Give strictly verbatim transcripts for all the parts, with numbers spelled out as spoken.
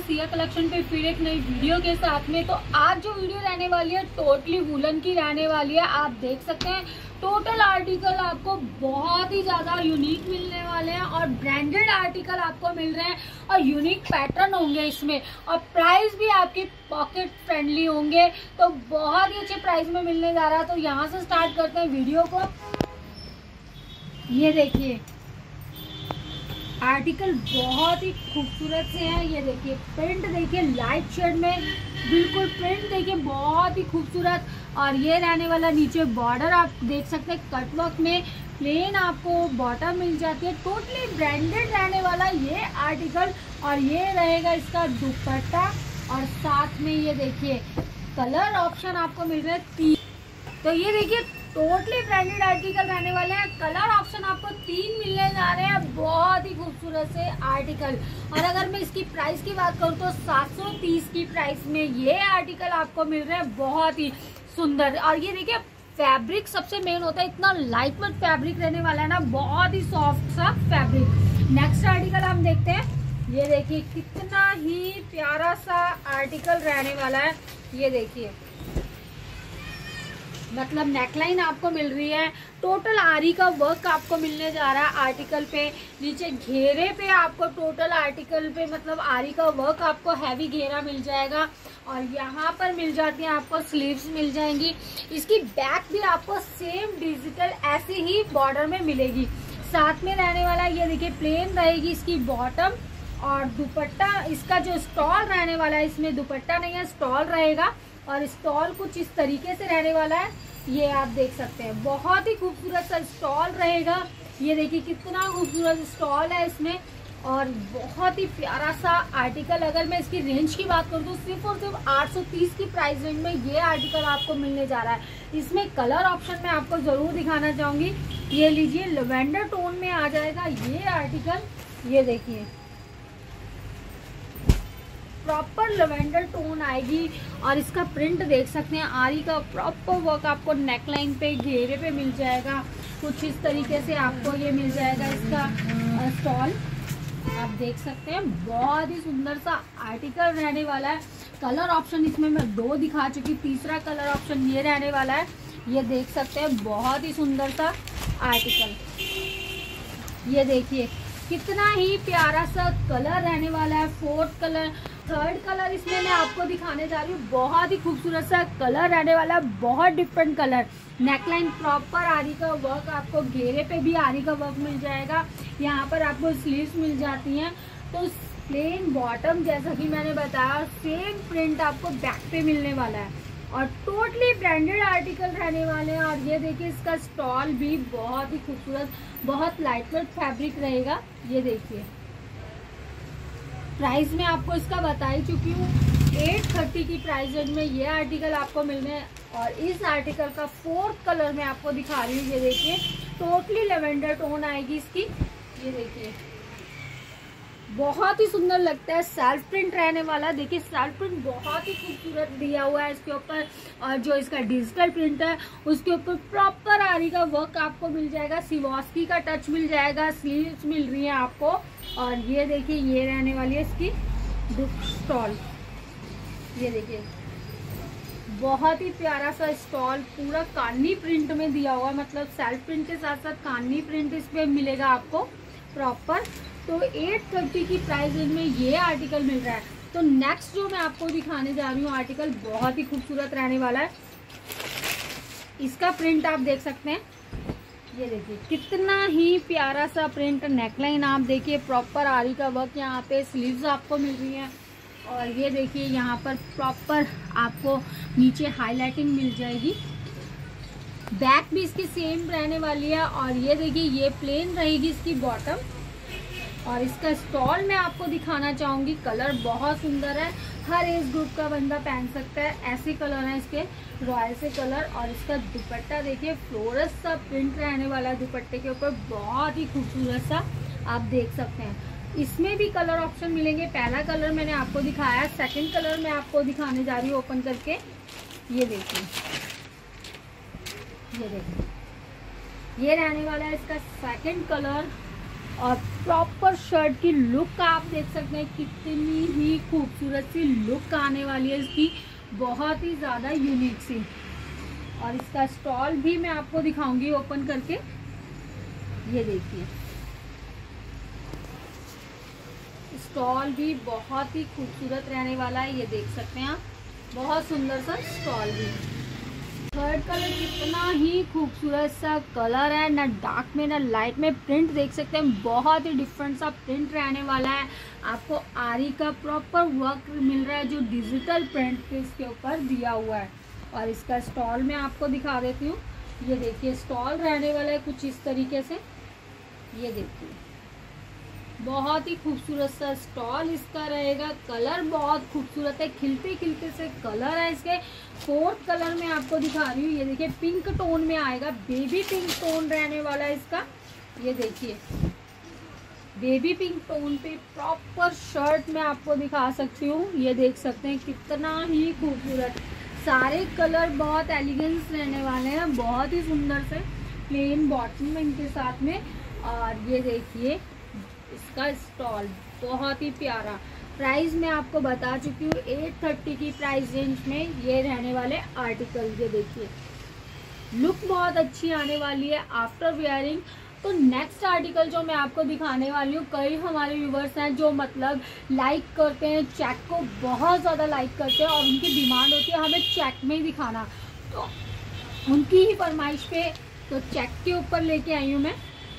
Siya collection पे फिर एक नई वीडियो के साथ में। तो आज जो वीडियो रहने वाली है टोटली वुलन की रहने वाली है। आप देख सकते हैं टोटल आर्टिकल आपको बहुत ही ज़्यादा यूनिक मिलने वाले हैं और ब्रांडेड आर्टिकल आपको मिल रहे हैं और यूनिक पैटर्न होंगे इसमें और प्राइस भी आपकी पॉकेट फ्रेंडली होंगे। तो बहुत ही अच्छे प्राइस में मिलने जा रहा है। तो यहाँ से स्टार्ट करते हैं वीडियो को। ये देखिए आर्टिकल बहुत ही खूबसूरत से है। ये देखिए प्रिंट देखिए लाइट शेड में बिल्कुल प्रिंट देखिए बहुत ही खूबसूरत। और ये रहने वाला नीचे बॉर्डर आप देख सकते हैं कटवर्क में प्लेन आपको बॉटम मिल जाती है। टोटली ब्रांडेड रहने वाला ये आर्टिकल और ये रहेगा इसका दुपट्टा और साथ में ये देखिए कलर ऑप्शन आपको मिल रहे हैं तीन। तो ये देखिए टोटली ब्रांडेड आर्टिकल रहने वाले हैं। कलर ऑप्शन आपको तीन मिलने जा रहे हैं। बहुत ही खूबसूरत से आर्टिकल। और अगर मैं इसकी प्राइस की बात करूँ तो सात सौ तीस की प्राइस में ये आर्टिकल आपको मिल रहे हैं। बहुत ही सुंदर। और ये देखिए फैब्रिक सबसे मेन होता है, इतना लाइट वेट फैब्रिक रहने वाला है ना, बहुत ही सॉफ्ट सा फैब्रिक। नेक्स्ट आर्टिकल हम देखते हैं। ये देखिए कितना ही प्यारा सा आर्टिकल रहने वाला है। ये देखिए मतलब नेकलाइन आपको मिल रही है। टोटल आरी का वर्क आपको मिलने जा रहा है आर्टिकल पे। नीचे घेरे पे आपको टोटल आर्टिकल पे मतलब आरी का वर्क आपको हैवी घेरा मिल जाएगा। और यहाँ पर मिल जाती है आपको स्लीव्स मिल जाएंगी। इसकी बैक भी आपको सेम डिजिटल ऐसे ही बॉर्डर में मिलेगी। साथ में रहने वाला ये देखिए प्लेन रहेगी इसकी बॉटम और दुपट्टा इसका जो स्टॉल रहने वाला है, इसमें दुपट्टा नहीं है स्टॉल रहेगा और स्टॉल कुछ इस तरीके से रहने वाला है। ये आप देख सकते हैं बहुत ही खूबसूरत सा स्टॉल रहेगा। ये देखिए कितना खूबसूरत स्टॉल है इसमें और बहुत ही प्यारा सा आर्टिकल। अगर मैं इसकी रेंज की बात करूँ तो सिर्फ और सिर्फ आठ सौ तीस की प्राइस रेंज में ये आर्टिकल आपको मिलने जा रहा है। इसमें कलर ऑप्शन में आपको जरूर दिखाना चाहूंगी। ये लीजिए लेवेंडर टोन में आ जाएगा ये आर्टिकल। ये देखिए प्रॉपर लेवेंडर टोन आएगी और इसका प्रिंट देख सकते हैं आरी का प्रॉपर वर्क आपको नेकलाइन पे घेरे पे मिल जाएगा। कुछ इस तरीके से आपको ये मिल जाएगा इसका स्टॉल। आप देख सकते हैं बहुत ही सुंदर सा आर्टिकल रहने वाला है। कलर ऑप्शन इसमें मैं दो दिखा चुकी, तीसरा कलर ऑप्शन ये रहने वाला है। ये देख सकते हैं बहुत ही सुंदर सा आर्टिकल। ये देखिए कितना ही प्यारा सा कलर रहने वाला है। फोर्थ कलर थर्ड कलर इसमें मैं आपको दिखाने जा रही हूँ। बहुत ही खूबसूरत सा कलर रहने वाला है, बहुत डिफरेंट कलर। नेकलाइन प्रॉपर आरी का वर्क आपको घेरे पे भी आरी का वर्क मिल जाएगा। यहाँ पर आपको स्लीव्स मिल जाती हैं। तो प्लेन बॉटम जैसा कि मैंने बताया सेम प्रिंट आपको बैक पे मिलने वाला है और टोटली ब्रांडेड आर्टिकल रहने वाले हैं। और ये देखिए इसका स्टॉल भी बहुत ही खूबसूरत, बहुत लाइट वेट फैब्रिक रहेगा। ये देखिए प्राइस में आपको इसका बता ही चुकी हूँ। एट थर्टी की प्राइस रेंज में ये आर्टिकल आपको मिल रहे हैं। और इस आर्टिकल का फोर्थ कलर मैं आपको दिखा रही हूँ। ये देखिए टोटली लेवेंडर टोन आएगी इसकी। ये देखिए बहुत ही सुंदर लगता है। सेल्फ प्रिंट रहने वाला। देखिए सेल्फ प्रिंट बहुत ही खूबसूरत दिया हुआ है इसके ऊपर और जो इसका डिजिटल प्रिंट है उसके ऊपर प्रॉपर आरी का वर्क आपको मिल जाएगा। सिवॉस्की का टच मिल जाएगा। स्लीव्स मिल रही है आपको। और ये देखिए ये रहने वाली है इसकी स्टॉल। ये देखिए बहुत ही प्यारा सा स्टॉल पूरा कान्नी प्रिंट में दिया हुआ, मतलब सेल्फ प्रिंट के साथ साथ कान्नी प्रिंट इस पे मिलेगा आपको प्रॉपर। तो एट थर्टी की प्राइस रेंज में ये आर्टिकल मिल रहा है। तो नेक्स्ट जो मैं आपको दिखाने जा रही हूँ आर्टिकल बहुत ही खूबसूरत रहने वाला है। इसका प्रिंट आप देख सकते हैं। ये देखिए कितना ही प्यारा सा प्रिंट। नेकलाइन आप देखिए प्रॉपर आरी का वर्क यहाँ पे। स्लीव्स आपको मिल रही हैं और ये देखिए यहाँ पर प्रॉपर आपको नीचे हाईलाइटिंग मिल जाएगी। बैक भी इसकी सेम रहने वाली है। और ये देखिए ये प्लेन रहेगी इसकी बॉटम। और इसका स्टॉल मैं आपको दिखाना चाहूँगी। कलर बहुत सुंदर है, हर एज ग्रुप का बंदा पहन सकता है। ऐसे कलर हैं इसके रॉयल से कलर। और इसका दुपट्टा देखिए फ्लोरस सा प्रिंट रहने वाला है दुपट्टे के ऊपर, बहुत ही खूबसूरत सा आप देख सकते हैं। इसमें भी कलर ऑप्शन मिलेंगे। पहला कलर मैंने आपको दिखाया, सेकंड कलर मैं आपको दिखाने जा रही हूँ ओपन करके। ये देखिए ये देखिए ये रहने वाला है इसका सेकंड कलर। और प्रॉपर शर्ट की लुक आप देख सकते हैं, कितनी ही खूबसूरत सी लुक आने वाली है इसकी, बहुत ही ज़्यादा यूनिक सी। और इसका स्टॉल भी मैं आपको दिखाऊंगी ओपन करके। ये देखिए स्टॉल भी बहुत ही खूबसूरत रहने वाला है, ये देख सकते हैं आप, बहुत सुंदर सा स्टॉल भी। थर्ड कलर कितना ही खूबसूरत सा कलर है, ना डार्क में ना लाइट में। प्रिंट देख सकते हैं, बहुत ही डिफरेंट सा प्रिंट रहने वाला है। आपको आरी का प्रॉपर वर्क मिल रहा है जो डिजिटल प्रिंट इसके ऊपर दिया हुआ है। और इसका स्टॉल मैं आपको दिखा देती हूँ। ये देखिए स्टॉल रहने वाला है कुछ इस तरीके से, ये देखिए बहुत ही खूबसूरत सा स्टॉल इसका रहेगा। कलर बहुत खूबसूरत है, खिलते खिलते से कलर है इसके। फोर्थ कलर में आपको दिखा रही हूँ, ये देखिए पिंक टोन में आएगा, बेबी पिंक टोन रहने वाला है इसका। ये देखिए बेबी पिंक टोन पे प्रॉपर शर्ट मैं आपको दिखा सकती हूँ। ये देख सकते हैं कितना ही खूबसूरत, सारे कलर बहुत एलिगेंस रहने वाले हैं, बहुत ही सुंदर से प्लेन बॉटम में इनके साथ में। और ये देखिए इसका स्टॉल बहुत ही प्यारा। प्राइस मैं आपको बता चुकी हूँ, एट थर्टी की प्राइस रेंज में ये रहने वाले आर्टिकल। ये देखिए लुक बहुत अच्छी आने वाली है आफ्टर वेयरिंग। तो नेक्स्ट आर्टिकल जो मैं आपको दिखाने वाली हूँ, कई हमारे व्यूवर्स हैं जो मतलब लाइक करते हैं, चेक को बहुत ज़्यादा लाइक करते हैं और उनकी डिमांड होती है हमें चेक में ही दिखाना, तो उनकी ही फरमाइश पे तो चेक के ऊपर लेके आई हूँ मैं।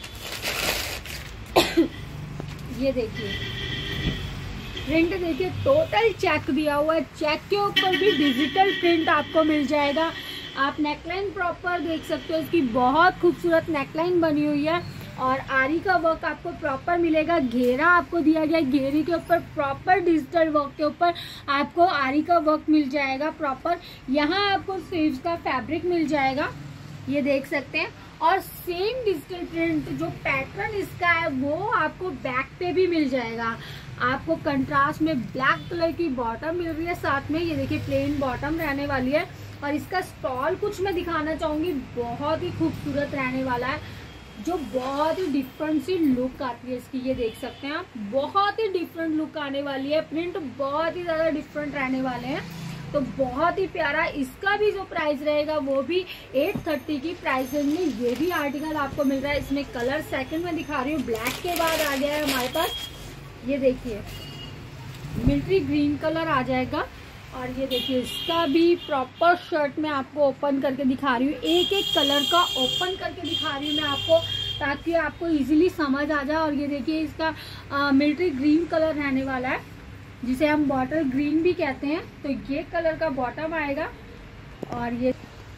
ये देखिए प्रिंट देखिए, टोटल चेक दिया हुआ है, चेक के ऊपर भी डिजिटल प्रिंट आपको मिल जाएगा। आप नेकलाइन प्रॉपर देख सकते हो, इसकी बहुत खूबसूरत नेकलाइन बनी हुई है और आरी का वर्क आपको प्रॉपर मिलेगा। घेरा आपको दिया गया है, घेरे के ऊपर प्रॉपर डिजिटल वर्क के ऊपर आपको आरी का वर्क मिल जाएगा प्रॉपर। यहाँ आपको स्लीव्स का फैब्रिक मिल जाएगा, ये देख सकते हैं। और सेम डिजिटल प्रिंट जो पैटर्न इसका है वो आपको बैक पे भी मिल जाएगा। आपको कंट्रास्ट में ब्लैक कलर की बॉटम मिल रही है साथ में, ये देखिए प्लेन बॉटम रहने वाली है। और इसका स्टॉल कुछ मैं दिखाना चाहूँगी, बहुत ही खूबसूरत रहने वाला है, जो बहुत ही डिफरेंट सी लुक आती है इसकी। ये देख सकते हैं आप, बहुत ही डिफरेंट लुक आने वाली है, प्रिंट बहुत ही ज़्यादा डिफरेंट रहने वाले हैं, तो बहुत ही प्यारा। इसका भी जो प्राइस रहेगा वो भी एट थर्टी की प्राइस रेंज में ये भी आर्टिकल आपको मिल रहा है। इसमें कलर सेकंड में दिखा रही हूँ, ब्लैक के बाद आ गया है हमारे पास, ये देखिए मिलिट्री ग्रीन कलर आ जाएगा। और ये देखिए इसका भी प्रॉपर शर्ट में आपको ओपन करके दिखा रही हूँ, एक एक कलर का ओपन करके दिखा रही हूँ मैं आपको, ताकि आपको इजीली समझ आ जाए। और ये देखिए इसका मिलिट्री ग्रीन कलर रहने वाला है, जिसे हम बॉटल ग्रीन भी कहते हैं। तो ये कलर का बॉटम आएगा। और ये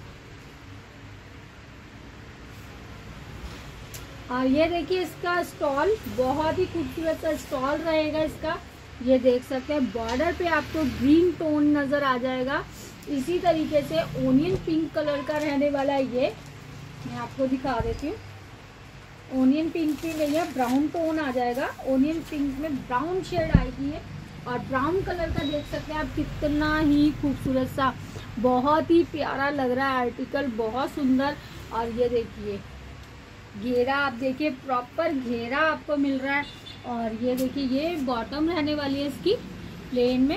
और ये देखिए इसका स्टॉल, बहुत ही खूबसूरत सा स्टॉल रहेगा इसका। ये देख सकते हैं बॉर्डर पे आपको ग्रीन टोन नजर आ जाएगा, इसी तरीके से ओनियन पिंक कलर का रहने वाला है। ये मैं आपको दिखा देती हूँ, ओनियन पिंक भी नहीं है, ब्राउन टोन आ जाएगा। ओनियन पिंक में ब्राउन शेड आएगी है, और ब्राउन कलर का देख सकते हैं आप, कितना ही खूबसूरत सा, बहुत ही प्यारा लग रहा है आर्टिकल, बहुत सुंदर। और ये देखिए घेरा आप देखिए, प्रॉपर घेरा आपको मिल रहा है। और ये देखिए ये बॉटम रहने वाली है इसकी प्लेन में।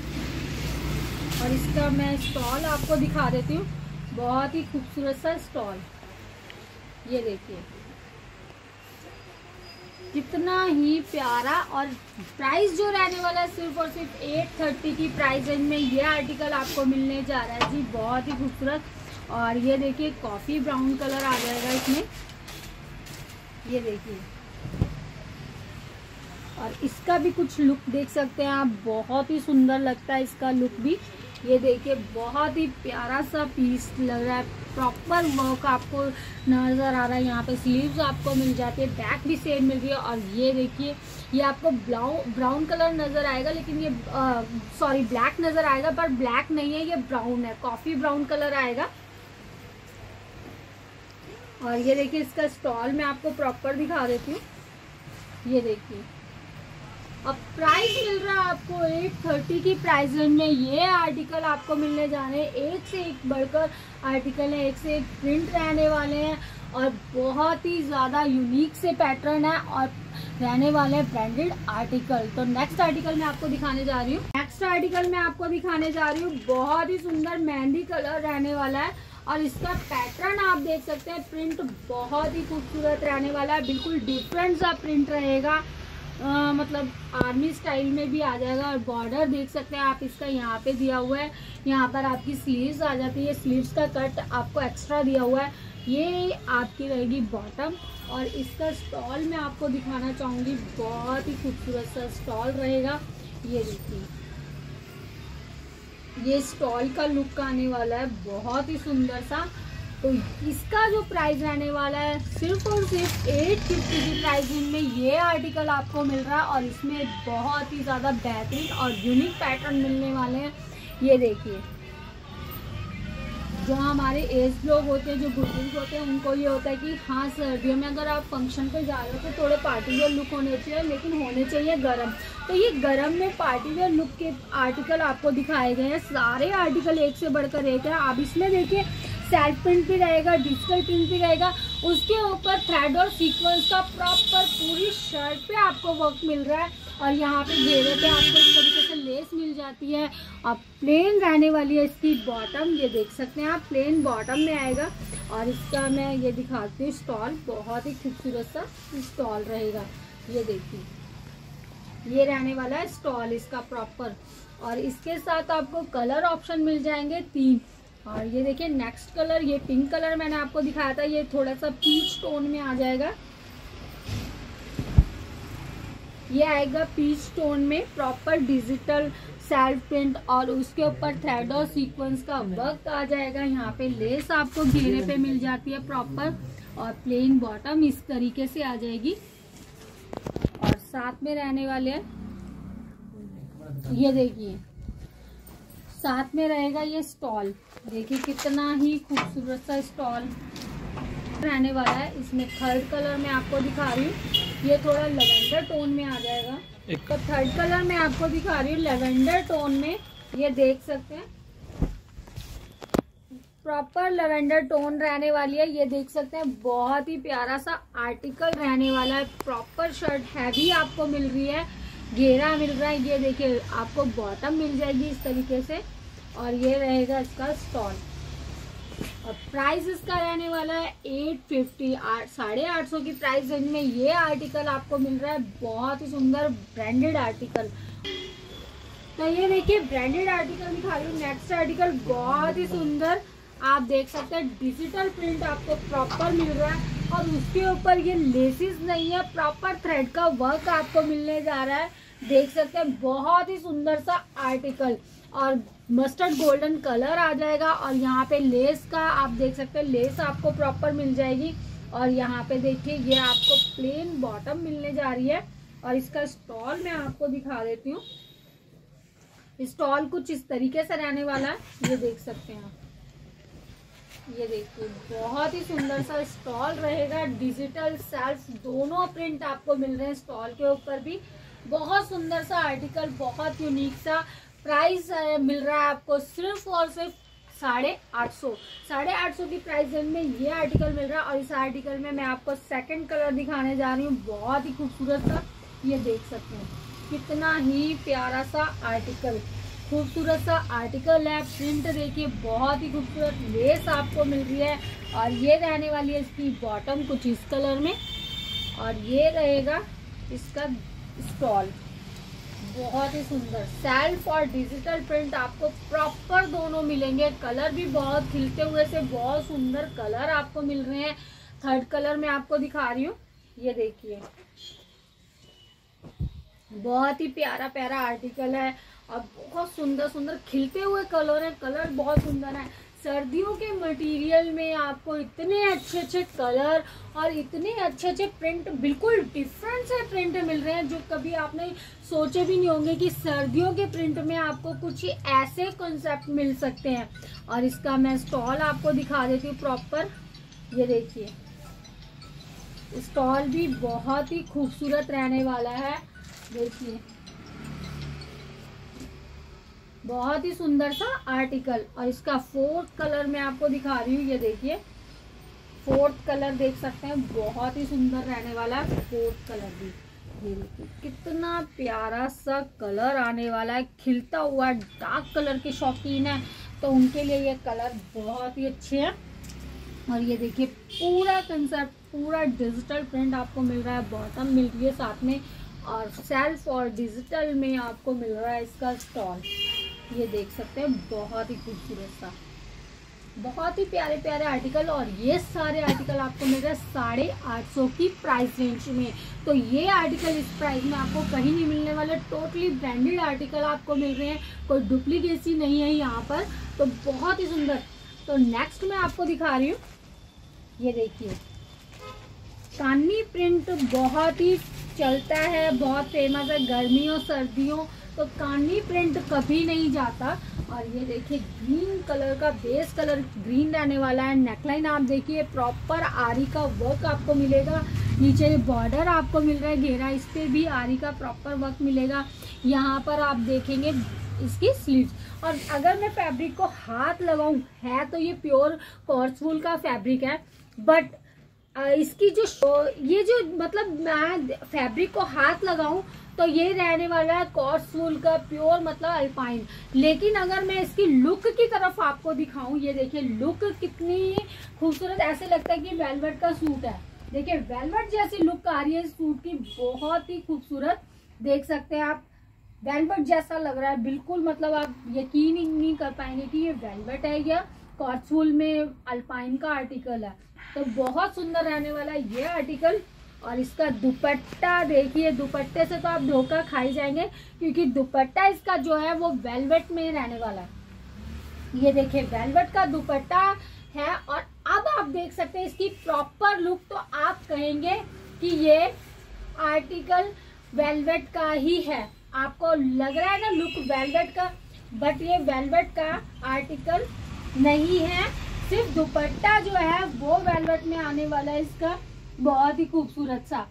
और इसका मैं स्टॉल आपको दिखा देती हूँ, बहुत ही खूबसूरत सा स्टॉल। ये देखिए कितना ही प्यारा। और प्राइस जो रहने वाला है सिर्फ और सिर्फ एट थर्टी की प्राइस रेंज में ये आर्टिकल आपको मिलने जा रहा है जी, बहुत ही खूबसूरत। और ये देखिए कॉफ़ी ब्राउन कलर आ जाएगा इसमें, ये देखिए। और इसका भी कुछ लुक देख सकते हैं आप, बहुत ही सुंदर लगता है इसका लुक भी। ये देखिए बहुत ही प्यारा सा पीस लग रहा है, प्रॉपर वर्क आपको नज़र आ रहा है। यहाँ पे स्लीव्स आपको मिल जाती है, बैक भी सेम मिल रही है। और ये देखिए ये आपको ब्राउन ब्राउन कलर नज़र आएगा, लेकिन ये सॉरी ब्लैक नज़र आएगा, पर ब्लैक नहीं है, ये ब्राउन है, कॉफ़ी ब्राउन कलर आएगा। और ये देखिए इसका स्टॉल मैं आपको प्रॉपर दिखा देती हूँ, ये देखिए अब प्राइस मिल रहा है आपको एट थर्टी की प्राइस रेंज में। ये आर्टिकल आपको मिलने जा रहे हैं, एक से एक बढ़कर आर्टिकल है, एक से एक प्रिंट रहने वाले हैं और बहुत ही ज़्यादा यूनिक से पैटर्न है और रहने वाले हैं ब्रांडेड आर्टिकल। तो नेक्स्ट आर्टिकल मैं आपको दिखाने जा रही हूँ नेक्स्ट आर्टिकल मैं आपको दिखाने जा रही हूँ बहुत ही सुंदर मेहंदी कलर रहने वाला है और इसका पैटर्न आप देख सकते हैं, प्रिंट बहुत ही खूबसूरत रहने वाला है, बिल्कुल डिफरेंट सा प्रिंट रहेगा। आ, मतलब आर्मी स्टाइल में भी आ जाएगा और बॉर्डर देख सकते हैं आप इसका यहाँ पे दिया हुआ है, यहाँ पर आपकी स्लीव्स आ जाती है, स्लीव्स का कट आपको एक्स्ट्रा दिया हुआ है। ये आपकी रहेगी बॉटम और इसका स्टॉल मैं आपको दिखाना चाहूँगी, बहुत ही खूबसूरत सा स्टॉल रहेगा। ये देखिए, ये स्टॉल का लुक आने वाला है बहुत ही सुंदर सा। तो इसका जो प्राइस रहने वाला है सिर्फ और सिर्फ एट फिफ्टी की प्राइस में ये आर्टिकल आपको मिल रहा है और इसमें बहुत ही ज़्यादा बेहतरीन और यूनिक पैटर्न मिलने वाले हैं। ये देखिए, जो हमारे एज लोग होते हैं, जो बुजुर्ग होते हैं, उनको ये होता है कि हाँ सर्दियों में अगर आप फंक्शन पे जा रहे हो तो थोड़े पार्टी वेयर लुक होने चाहिए, लेकिन होने चाहिए गरम। तो ये गरम में पार्टी वेयर लुक के आर्टिकल आपको दिखाए गए हैं। सारे आर्टिकल एक से बढ़कर एक है। आप इसमें देखिए सेल्फ प्रिंट भी रहेगा, डिजिटल प्रिंट भी रहेगा, उसके ऊपर थ्रेड और सीक्वेंस का प्रॉपर पूरी शर्ट पे आपको वर्क मिल रहा है और यहाँ पे घेरे पे आपको इस तरीके से लेस मिल जाती है। अब प्लेन रहने वाली है इसकी बॉटम, ये देख सकते हैं आप, प्लेन बॉटम में आएगा और इसका मैं ये दिखाती हूँ स्टॉल, बहुत ही खूबसूरत सा स्टॉल रहेगा। ये देखिए, ये रहने वाला है स्टॉल इसका प्रॉपर और इसके साथ आपको कलर ऑप्शन मिल जाएंगे तीन। और ये देखिए नेक्स्ट कलर, ये पिंक कलर मैंने आपको दिखाया था, ये थोड़ा सा पीच टोन में आ जाएगा। ये आएगा पीच टोन में, प्रॉपर डिजिटल सेल्फ प्रिंट और उसके ऊपर थ्रेड और सीक्वेंस का वर्क आ जाएगा। यहाँ पे लेस आपको घेरे पे मिल जाती है प्रॉपर और प्लेन बॉटम इस तरीके से आ जाएगी और साथ में रहने वाले हैं, ये देखिए साथ में रहेगा ये स्टॉल। देखिए कितना ही खूबसूरत सा स्टॉल रहने वाला है। इसमें थर्ड कलर में आपको दिखा रही हूँ, ये थोड़ा लेवेंडर टोन में आ जाएगा। तो थर्ड कलर में आपको दिखा रही हूँ लेवेंडर टोन में, ये देख सकते हैं प्रॉपर लेवेंडर टोन रहने वाली है। ये देख सकते हैं बहुत ही प्यारा सा आर्टिकल रहने वाला है। प्रॉपर शर्ट हैवी आपको मिल रही है, घेरा मिल रहा है। ये देखिए आपको बॉटम मिल जाएगी इस तरीके से और ये रहेगा इसका स्टॉल और प्राइस इसका रहने वाला है एट फिफ्टी, आठ साढ़े आठ सौ की प्राइस रेंज में ये आर्टिकल आपको मिल रहा है। बहुत ही सुंदर ब्रांडेड आर्टिकल। तो ये देखिए ब्रांडेड आर्टिकल दिखा रही हूँ। नेक्स्ट आर्टिकल बहुत ही सुंदर, आप देख सकते हैं डिजिटल प्रिंट आपको प्रॉपर मिल रहा है और उसके ऊपर ये लेसिस नहीं है, प्रॉपर थ्रेड का वर्क आपको मिलने जा रहा है। देख सकते हैं बहुत ही सुंदर सा आर्टिकल और मस्टर्ड गोल्डन कलर आ जाएगा और यहाँ पे लेस का आप देख सकते हैं, लेस आपको प्रॉपर मिल जाएगी और यहाँ पे देखिए ये आपको प्लेन बॉटम मिलने जा रही है और इसका स्टॉल मैं आपको दिखा देती हूँ। स्टॉल कुछ इस तरीके से रहने वाला है, ये देख सकते हैं आप। ये देखिए बहुत ही सुंदर सा स्टॉल रहेगा, डिजिटल सेल्फ दोनों प्रिंट आपको मिल रहे हैं स्टॉल के ऊपर भी। बहुत सुंदर सा आर्टिकल, बहुत यूनिक सा। प्राइस मिल रहा है आपको सिर्फ और सिर्फ साढ़े आठ सौ साढ़े आठ सौ की प्राइस में ये आर्टिकल मिल रहा है। और इस आर्टिकल में मैं आपको सेकंड कलर दिखाने जा रही हूँ, बहुत ही खूबसूरत सा। ये देख सकते हैं कितना ही प्यारा सा आर्टिकल, खूबसूरत सा आर्टिकल है। प्रिंट देखिए बहुत ही खूबसूरत, लेस आपको मिल रही है और ये रहने वाली है इसकी बॉटम कुछ इस कलर में और ये रहेगा इसका स्टॉल। बहुत ही सुंदर सेल्फ और डिजिटल प्रिंट आपको प्रॉपर दोनों मिलेंगे। कलर भी बहुत खिलते हुए से बहुत सुंदर कलर आपको मिल रहे हैं। थर्ड कलर में आपको दिखा रही हूँ, ये देखिए बहुत ही प्यारा प्यारा आर्टिकल है और बहुत सुंदर सुंदर खिलते हुए कलर है। कलर बहुत सुंदर है। सर्दियों के मटेरियल में आपको इतने अच्छे अच्छे कलर और इतने अच्छे अच्छे प्रिंट, बिल्कुल डिफरेंट से प्रिंट मिल रहे हैं जो कभी आपने सोचे भी नहीं होंगे कि सर्दियों के प्रिंट में आपको कुछ ऐसे कॉन्सेप्ट मिल सकते हैं। और इसका मैं स्टॉल आपको दिखा देती हूँ प्रॉपर। ये देखिए स्टॉल भी बहुत ही खूबसूरत रहने वाला है। देखिए बहुत ही सुंदर सा आर्टिकल। और इसका फोर्थ कलर मैं आपको दिखा रही हूँ, ये देखिए फोर्थ कलर देख सकते हैं, बहुत ही सुंदर रहने वाला है फोर्थ कलर भी। ये देखिए कितना प्यारा सा कलर आने वाला है, खिलता हुआ डार्क कलर के शौकीन है तो उनके लिए ये कलर बहुत ही अच्छे हैं। और ये देखिए पूरा कंसेप्ट, पूरा डिजिटल प्रिंट आपको मिल रहा है, बॉटम मिल रही है साथ में, और सेल्फ और डिजिटल में आपको मिल रहा है इसका स्टॉल। ये देख सकते हैं बहुत ही खूबसूरत सा, बहुत ही प्यारे प्यारे आर्टिकल। और ये सारे आर्टिकल आपको मिल रहे हैं साढ़े आठ सौ की प्राइस रेंज में। तो ये आर्टिकल इस प्राइस में आपको कहीं नहीं मिलने वाले, टोटली ब्रांडेड आर्टिकल आपको मिल रहे हैं, कोई डुप्लीकेसी नहीं है यहाँ पर। तो बहुत ही सुंदर। तो नेक्स्ट मैं आपको दिखा रही हूँ, ये देखिए कानी प्रिंट बहुत ही चलता है, बहुत फेमस है गर्मियों सर्दियों, तो कानी प्रिंट कभी नहीं जाता। और ये देखिए ग्रीन कलर का बेस कलर ग्रीन रहने वाला है। नेकलाइन आप देखिए प्रॉपर आरी का वर्क आपको मिलेगा, नीचे बॉर्डर आपको मिल रहा है घेरा, इस पे भी आरी का प्रॉपर वर्क मिलेगा। यहाँ पर आप देखेंगे इसकी स्लीव्स। और अगर मैं फैब्रिक को हाथ लगाऊं, है तो ये प्योर कॉर्स वूल का फैब्रिक है, बट इसकी जो ये जो मतलब मैं फैब्रिक को हाथ लगाऊं तो ये रहने वाला है कॉर्स वूल का प्योर मतलब अल्पाइन। लेकिन अगर मैं इसकी लुक की तरफ आपको दिखाऊं, ये देखिए लुक कितनी खूबसूरत, ऐसे लगता है कि वेलवेट का सूट है। देखिए वेलवेट जैसी लुक आ रही है इस सूट की, बहुत ही खूबसूरत। देख सकते हैं आप वेलवेट जैसा लग रहा है बिल्कुल, मतलब आप यकीन ही नहीं कर पाएंगे कि ये वेलवेट है या कॉर्स वूल में अल्पाइन का आर्टिकल है। तो बहुत सुंदर रहने वाला है ये आर्टिकल। और इसका दुपट्टा देखिए, दुपट्टे से तो आप धोखा खाई जाएंगे क्योंकि दुपट्टा इसका जो है वो वेलवेट में रहने वाला है। ये देखिए वेलवेट का दुपट्टा है। और अब आप देख सकते हैं इसकी प्रॉपर लुक, तो आप कहेंगे कि ये आर्टिकल वेलवेट का ही है। आपको लग रहा है ना लुक वेलवेट का, बट ये वेलवेट का आर्टिकल नहीं है, सिर्फ दुपट्टा जो है वो वेलवेट में आने वाला है इसका, बहुत ही खूबसूरत सा।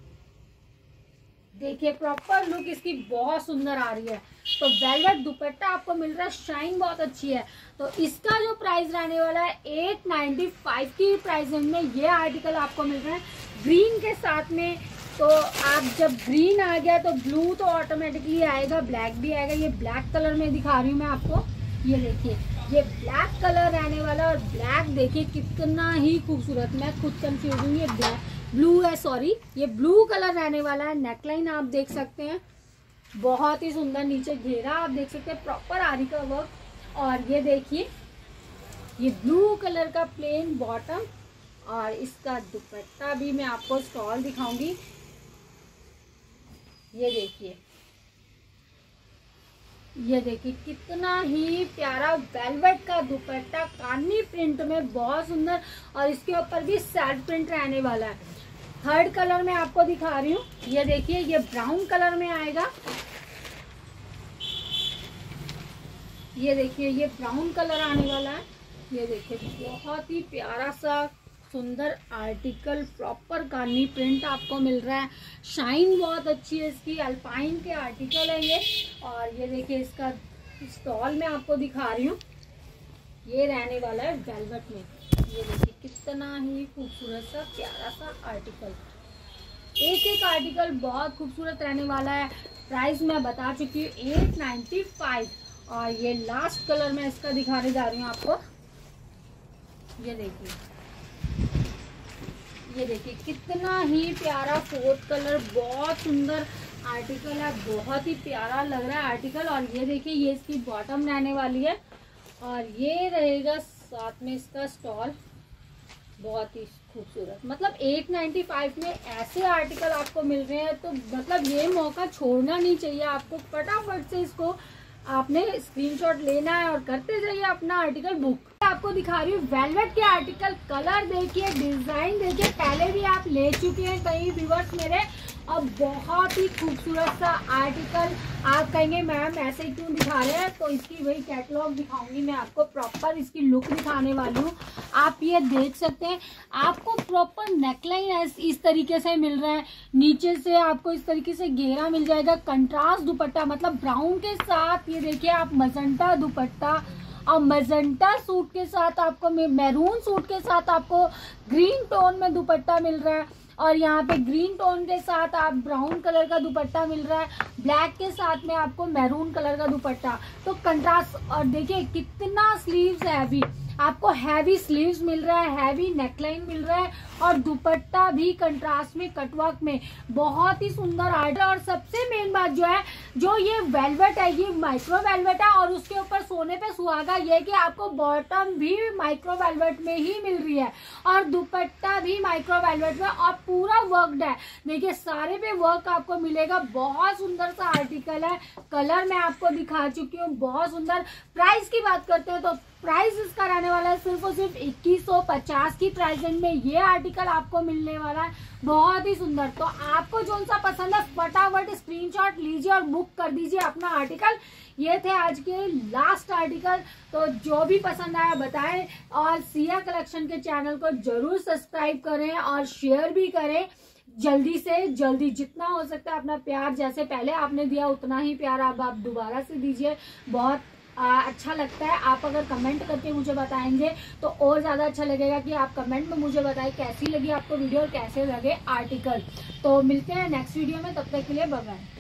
देखिए प्रॉपर लुक इसकी बहुत सुंदर आ रही है। तो वेलवेट दुपट्टा आपको मिल रहा है, शाइन बहुत अच्छी है। तो इसका जो प्राइस रहने वाला है एट नाइन्टी फाइव की प्राइस रेंज में ये आर्टिकल आपको मिल रहा है ग्रीन के साथ में। तो आप जब ग्रीन आ गया तो ब्लू तो ऑटोमेटिकली आएगा, ब्लैक भी आएगा। ये ब्लैक कलर में दिखा रही हूँ मैं आपको, ये देखिए ये ब्लैक कलर रहने वाला। और ब्लैक देखिए कितना ही खूबसूरत, मैं खुद कंफ्यूज हूँ, ये ब्लैक ब्लू है, सॉरी ये ब्लू कलर रहने वाला है। नेकलाइन आप देख सकते हैं बहुत ही सुंदर, नीचे घेरा आप देख सकते हैं प्रॉपर आरी का वर्क। और ये देखिए ये ब्लू कलर का प्लेन बॉटम, और इसका दुपट्टा भी मैं आपको स्टॉल दिखाऊंगी। ये देखिए ये देखिए कितना ही प्यारा वेलवेट का दुपट्टा कानी प्रिंट में, बहुत सुंदर। और इसके ऊपर भी सेल्फ प्रिंट रहने वाला है। थर्ड कलर में आपको दिखा रही हूँ, ये देखिए ये ब्राउन कलर में आएगा। ये देखिए ये ब्राउन कलर आने वाला है। ये देखिए बहुत ही प्यारा सा सुंदर आर्टिकल, प्रॉपर कानी प्रिंट आपको मिल रहा है, शाइन बहुत अच्छी है इसकी, अल्पाइन के आर्टिकल है ये। और ये देखिए इसका स्टॉल में आपको दिखा रही हूँ, ये रहने वाला है वेलवेट में। ये देखिए कितना ही खूबसूरत सा प्यारा सा आर्टिकल, एक एक आर्टिकल बहुत खूबसूरत रहने वाला है। प्राइस मैं बता चुकी हूँ एट नाइन्टी फाइव। और ये लास्ट कलर मैं इसका दिखाने जा रही हूँ आपको, ये देखिए ये देखिए कितना ही प्यारा फोर्थ कलर, बहुत सुंदर आर्टिकल है, बहुत ही प्यारा लग रहा है आर्टिकल। और ये देखिए ये इसकी बॉटम रहने वाली है, और ये रहेगा साथ में इसका स्टॉल, बहुत ही खूबसूरत। मतलब एट नाइन्टी फाइव में ऐसे आर्टिकल आपको मिल रहे हैं, तो मतलब ये मौका छोड़ना नहीं चाहिए आपको। फटाफट से इसको आपने स्क्रीनशॉट लेना है और करते जाइए अपना आर्टिकल बुक। आपको दिखा रही हूँ वेलवेट के आर्टिकल, कलर देखिए, डिजाइन देखिए, पहले भी आप ले चुके हैं कई व्यूअर्स मेरे, और बहुत ही खूबसूरत सा आर्टिकल। आप कहेंगे मैम ऐसे ही क्यों दिखा रहे हैं, तो इसकी वही कैटलॉग दिखाऊंगी मैं आपको, प्रॉपर इसकी लुक दिखाने वाली हूँ। आप ये देख सकते हैं, आपको प्रॉपर नेकलाइन इस तरीके से मिल रहा है, नीचे से आपको इस तरीके से घेरा मिल जाएगा, कंट्रास्ट दुपट्टा मतलब ब्राउन के साथ, ये देखिए आप मजेंटा दुपट्टा, और मजेंटा सूट के साथ आपको, मैरून सूट के साथ आपको ग्रीन टोन में दुपट्टा मिल रहा है, और यहाँ पे ग्रीन टोन के साथ आप ब्राउन कलर का दुपट्टा मिल रहा है, ब्लैक के साथ में आपको मैरून कलर का दुपट्टा। तो कंट्रास्ट, और देखिए कितना स्लीव्स है, अभी आपको हैवी स्लीव्स मिल रहा है, हैवी नेकलाइन मिल रहा है, और दुपट्टा भी कंट्रास्ट में कटवर्क में, बहुत ही सुंदर आर्ट है। और सबसे मेन बात जो है, जो ये वेलवेट है, ये माइक्रो वेलवेट है, और उसके ऊपर सोने पे सुहागा ये कि आपको बॉटम भी माइक्रो वेलवेट में ही मिल रही है, और दुपट्टा भी माइक्रो वेलवेट में, और पूरा वर्कड है। देखिए सारे पे वर्क आपको मिलेगा, बहुत सुंदर सा आर्टिकल है। कलर मैं आपको दिखा चुकी हूँ, बहुत सुंदर। प्राइस की बात करते हैं तो प्राइस इसका रहने वाला है सिर्फ और सिर्फ इक्कीस सौ पचास की प्राइस रेंज में ये आर्टिकल आपको मिलने वाला है, बहुत ही सुंदर। तो आपको जो सा पसंद है फटाफट स्क्रीनशॉट लीजिए और बुक कर दीजिए अपना आर्टिकल। ये थे आज के लास्ट आर्टिकल, तो जो भी पसंद आया बताएं, और सिया कलेक्शन के चैनल को जरूर सब्सक्राइब करें और शेयर भी करें। जल्दी से जल्दी जितना हो सकता है अपना प्यार, जैसे पहले आपने दिया उतना ही प्यार अब आप दोबारा से दीजिए, बहुत आ, अच्छा लगता है। आप अगर कमेंट करके मुझे बताएंगे तो और ज़्यादा अच्छा लगेगा कि आप कमेंट में मुझे बताएं कैसी लगी आपको वीडियो और कैसे लगे आर्टिकल। तो मिलते हैं नेक्स्ट वीडियो में, तब तक के लिए बाय बाय।